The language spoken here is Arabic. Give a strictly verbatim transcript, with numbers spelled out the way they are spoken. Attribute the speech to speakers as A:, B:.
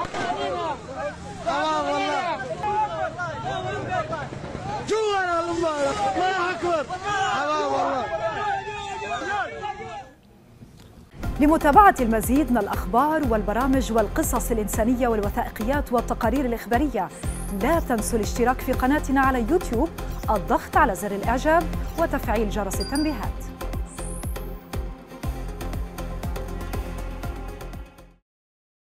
A: تمام والله. جوانا المبارك الله اكبر. تمام والله.
B: لمتابعة المزيد من الأخبار والبرامج والقصص الإنسانية والوثائقيات والتقارير الإخبارية، لا تنسوا الاشتراك في قناتنا على يوتيوب، الضغط على زر الإعجاب وتفعيل جرس التنبيهات.